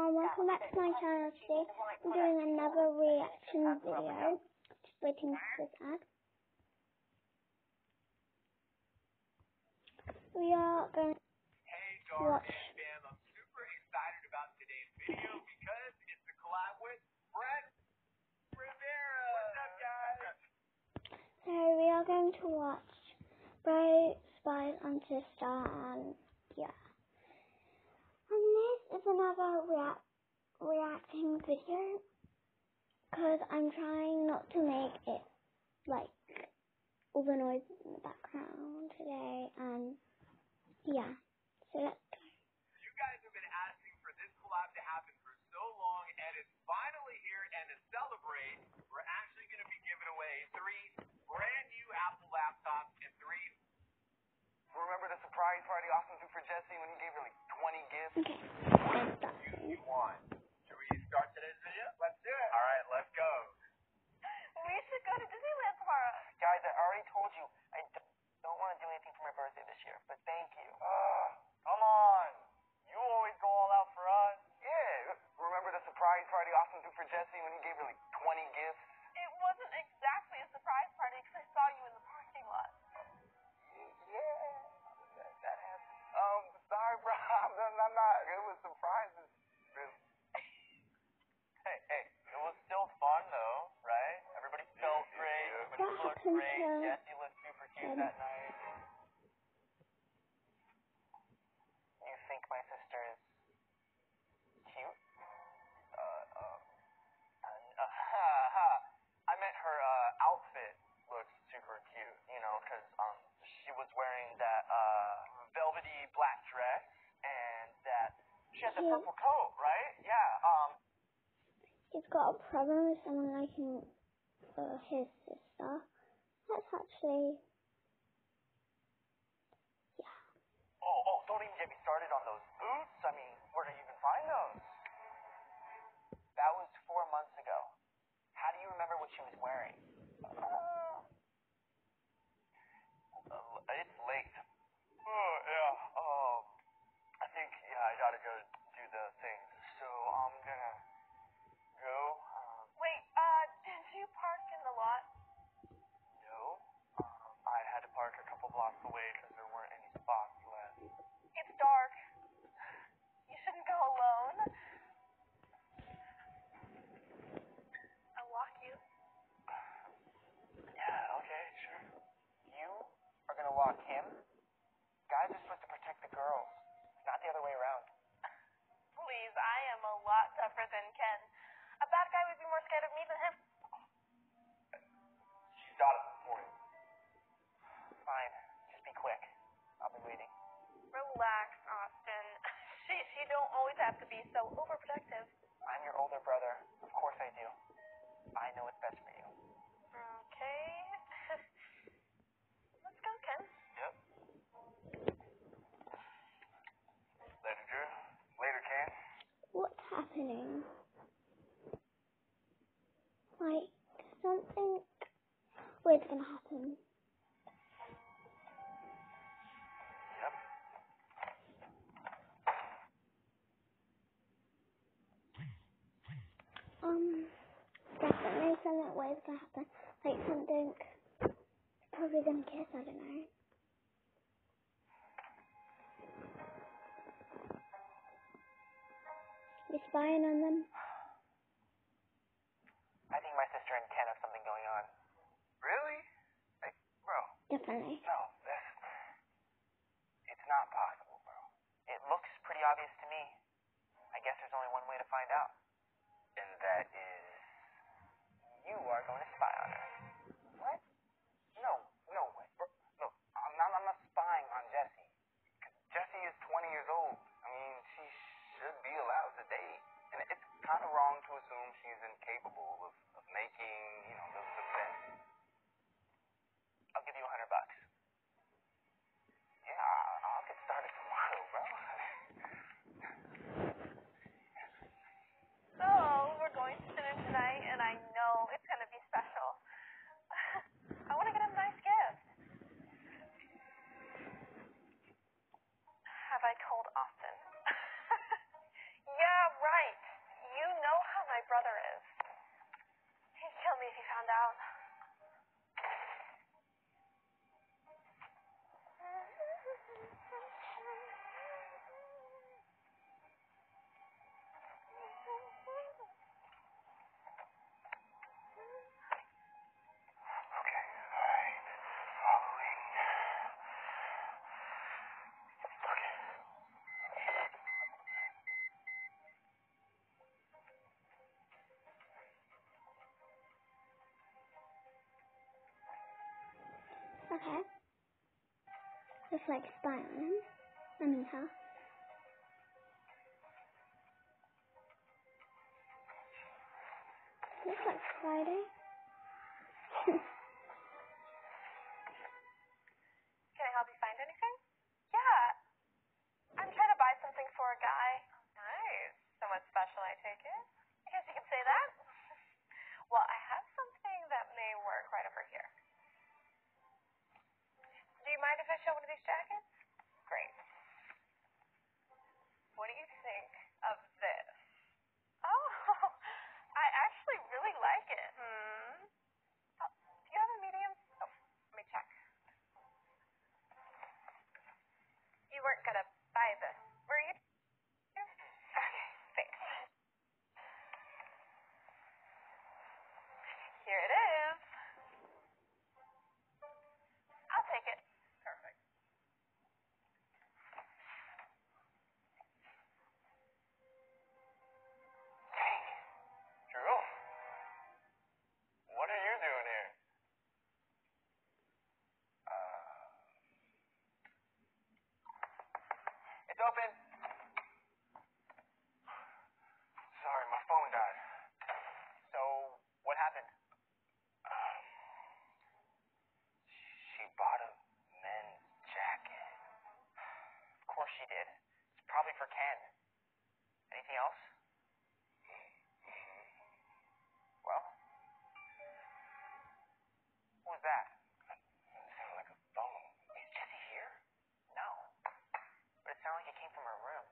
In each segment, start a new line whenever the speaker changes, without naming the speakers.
welcome back to my channel. Today I'm doing another reaction video. Just waiting for this ad. We are going to watch.
Fam, I'm super excited about today's video because it's a collab with Brett Rivera. What's up, guys?
So we are going to watch Spies and Sister, and yeah. And this is another reacting video because I'm trying not to make it like all the noise in the background today, and yeah, so let's go.
You guys have been asking for this collab to happen for so long, and it's finally here. And to celebrate, we're actually going to be giving away 3 brand new Apple laptops and 3. Remember the surprise party Austin threw for Jesse when he gave her like 20 gifts?
Okay,
you won. Should we start today's video? Let's do it. All right, let's go.
We should go to Disneyland tomorrow.
Guys, I already told you I don't want to do anything for my birthday this year, but thank you.
Come on. You always go all out for us.
Yeah, remember the surprise party Austin threw for Jesse when he gave her like 20 gifts?
It wasn't exactly a surprise party because I saw you in the parking lot.
Yeah, that happened. Sorry, bro. I'm not good with surprises.
Hey, it was still fun though, right? Everybody felt great. Everybody looked great. Jesse looked super cute that night.
You think my sister is cute?
I meant her outfit looks super cute, you know, because she was wearing that velvety black dress and that she had the purple coat, right? Yeah.
He's got a problem with someone liking his sister. That's actually, yeah.
Oh, don't even get me started on those boots. I mean, where do you even find those?
That was 4 months ago. How do you remember what she was wearing?
It's late. Oh, yeah. I think, I gotta go do the thing. So I'm gonna go.
Wait, did you park in the lot?
No. I had to park a couple blocks away because there weren't any spots left.
It's dark. You shouldn't go alone. I'll walk you.
Yeah, okay, sure.
You are gonna walk him? Guys are supposed to protect the girls, not the other way around.
Please, I am a lot tougher than Ken. A bad guy would be more scared of me than him.
She's got it this morning.
Fine, just be quick. I'll be waiting.
Relax, Austin. She don't always have to be so overprotective.
I'm your older brother. Of course I do. I know what's best for you.
Okay. Let's go, Ken.
Yep. Later, Drew. Later, Ken.
What's happening? Like, something weird's gonna happen.
Yep.
Definitely something weird's gonna happen. Like something, probably gonna kiss, I don't know. You're spying on them?
I think my sister and Ken have something going on.
Really? Hey, bro.
Definitely.
No, it's not possible, bro. It looks pretty obvious to me. I guess there's only one way to find out.
And that is...
You are going to spy on her. What? No way. Bro, no, I'm not spying on Jessie.
Jessie is 20 years old. I mean, she should be allowed to date. And it's kind of wrong to assume she's incapable of making, those events.
I'll give you $100.
Yeah, I'll get started tomorrow, bro.
So, we're going to dinner tonight, and I know it's going to be special. I want to get him a nice gift. Have I told Austin? Yeah, right. You know how my brother is. He'd kill me if he found out.
Okay, alright. Following. Okay.
Okay. Just like spy on him. I mean her. Looks like Friday.
Can I help you find anything? Yeah. I'm trying to buy something for a guy. Nice. Somewhat special, I take it? I guess you can say that. Well, I have something that may work right over here. Do you mind if I show one of these jackets? Great. What do you think of this? Oh, I actually really like it. Oh, do you have a medium? Oh, let me check. You weren't gonna buy this, were you? Okay, thanks. Here it is. I'll take it. Perfect.
Hey, Drew. What are you doing here? It's open. Sorry, my phone died. So, what happened? She bought a men's jacket. Of course she did. It's probably for Ken. Anything else? Well, who was that? It sounded like a phone. Is Jessie here? No. But it sounded like it came from her room.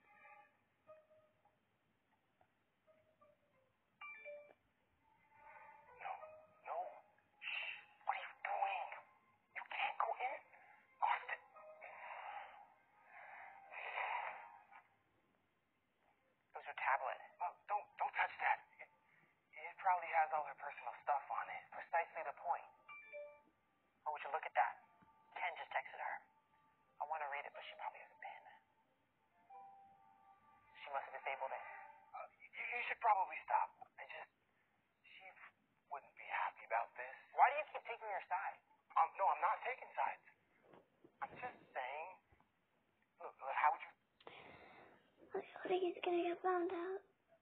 No. Shh. What are you doing? You can't go in. Austin. It was her tablet. Oh, don't touch that. It probably has all her personal stuff on it. Precisely the point. Oh, would you look at that? Ken just texted her. I want to read it, but she probably has a pen. She must have disabled it. You should probably stop. She wouldn't be happy about this. Why do you keep taking her side? No, I'm not taking sides. I'm just saying. Look, how would you?
I think he's gonna get found out.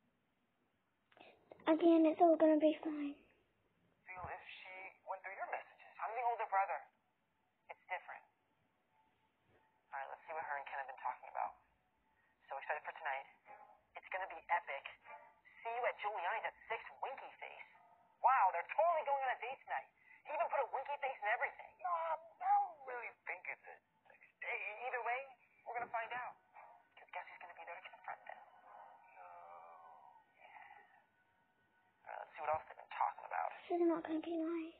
Again, it's all gonna be fine.
Feel if she went through your messages? I'm the older brother. It's different. All right, let's see what her and Ken have been talking about. So excited for tonight. It's gonna be epic. See you at Giuliani's at 6, winky face. Wow, they're totally going on a date tonight. He even put a winky face and everything. No, I don't really think it's a date. Either way, we're gonna find out. Because guess who's gonna be there to confront them? No. Yeah. All right, let's see what else they've been talking about.
This is not gonna be nice.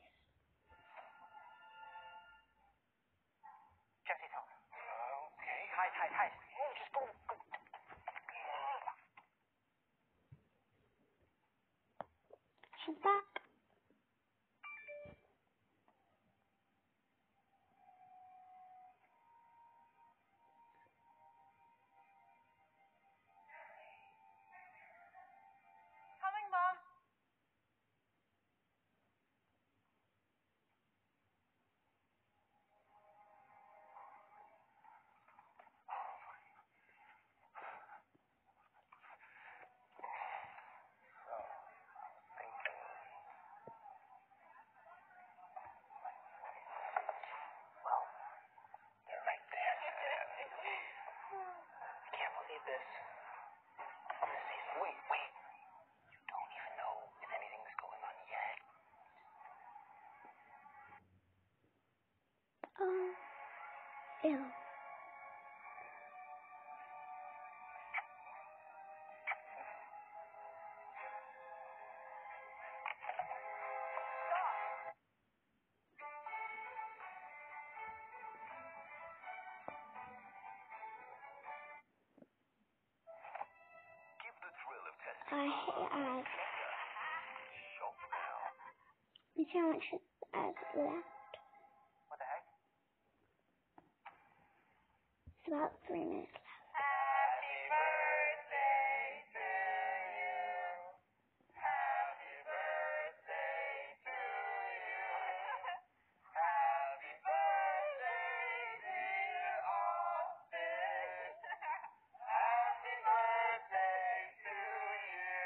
Jessie's home. Okay. Hide. Hey, just go.
She's back.
Coming, Mom.
They're right there. I can't believe this. I'm gonna say, wait. You don't even know if anything's going on yet.
Ew. I hate ads.
Shut now.
Let me see how much ads left.
What the heck?
It's about 3 minutes left.
Happy birthday to you. Happy birthday to you. Happy birthday, dear Austin. Happy birthday to you.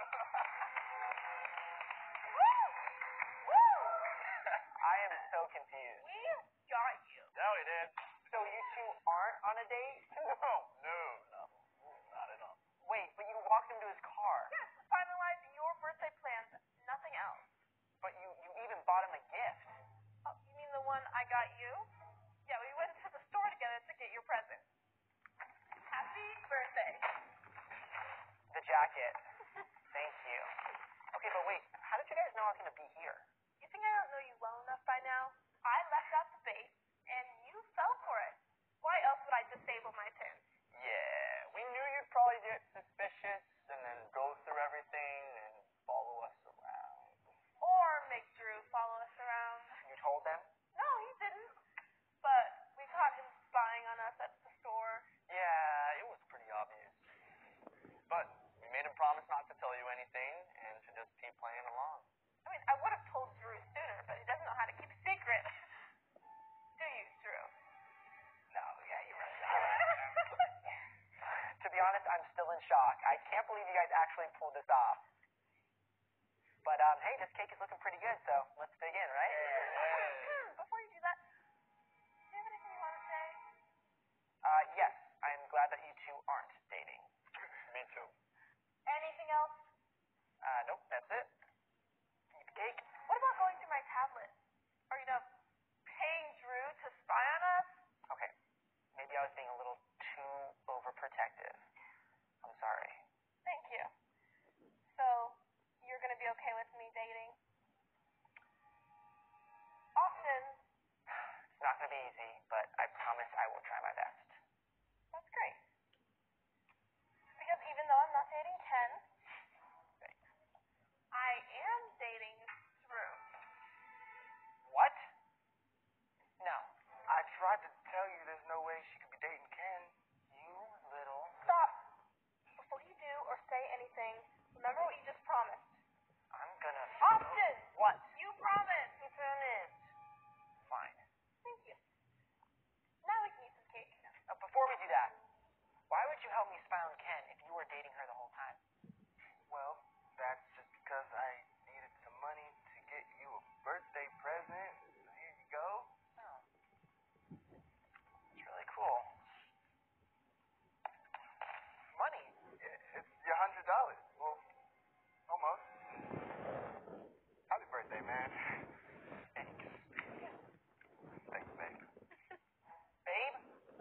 Woo! Woo!
I am so confused.
We got you.
No, he did.
So you two aren't on a date?
No, not at all.
Wait, but you walked him to his car.
Yes, to finalize your birthday plans, nothing else.
But you even bought him a gift.
Oh, you mean the one I got you? Yeah, we went to the store together to get your present. Happy birthday.
The jacket. Thank you. Okay, but wait, how did you guys know I was going to be here?
You think I don't know you well enough by now? I left out the bait, and you fell for it. Why else would I disable my pins?
Yeah, we knew you'd probably get suspicious and then go through everything and follow us around.
Or make Drew follow us around.
You told them?
No, he didn't. But we caught him spying on us at the store.
Yeah, it was pretty obvious. But we made him promise not to tell you anything and to just keep playing along.
I mean, I would have told Drew sooner, but he doesn't know how to keep a secret. Do you, Drew?
No, yeah, you're right.
To be honest, I'm still in shock. I can't believe you guys actually pulled this off. But, hey, this cake is looking pretty good, so let's dig in, right?
Before you do that, do you have anything you want to say?
Yes, I'm glad that you two aren't dating.
Me too.
Anything else?
Nope, that's it. Eat the cake.
What about going through my tablet? Or, paying Drew to spy on us?
Okay, maybe I was being a little too overprotective. I'm sorry.
Thank you. So, you're going to be okay with me dating? Austin.
It's not going to be easy, but I promise I will try my best.
That's great. Because even though I'm not dating Ken, I am dating Drew.
What? No.
I tried to tell you there's no way she could be dating Ken.
You little...
Stop. Before you do or say anything, remember what you just promised.
I'm gonna...
Austin!
What?
You promised!
You promised. Fine.
Thank you. Now we can eat some cake.
Before we do that, why would you help me spy on Ken if you were dating her the whole time?
Well, that's just because I needed some money to get you a birthday present. Here you go.
Oh. It's really cool. Money?
It's your $100. Well, almost. Happy birthday, man. Thanks. Thanks, babe.
Babe?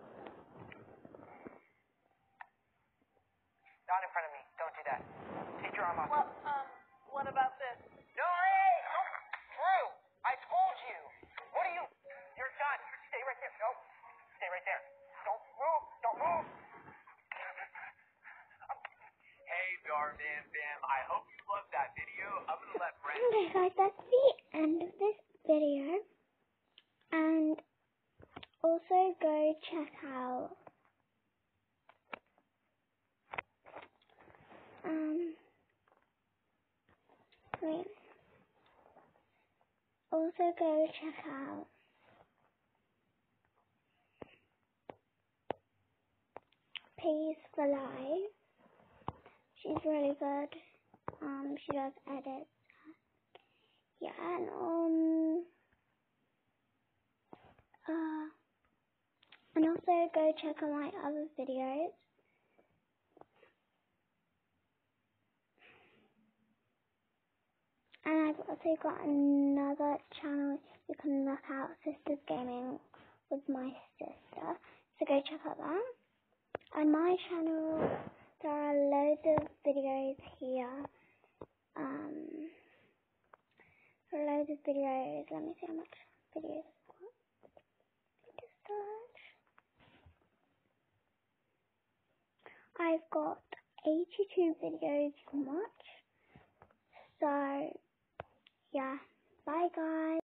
Not in front of me. Don't do that. Take your arm off.
Well, what about this?
No, hey! Oh, Drew! I told you! What are you... You're done. Stay right there. No. Stay right there. Don't move. Don't move.
Hey, Darman fam. I hope you loved that video. I'm going to let Brent...
Okay guys, that's the end of this video. And also go check out also go check out Peace for Life. She's really good. She does edits. Yeah, and also go check out my other videos. And I've also got another channel you can look out, Sisters Gaming with my sister. So go check out that. On my channel, there are loads of videos here. Loads of videos. Let me see how much videos I've got. I've got 82 videos you can watch. So, yeah. Bye, guys.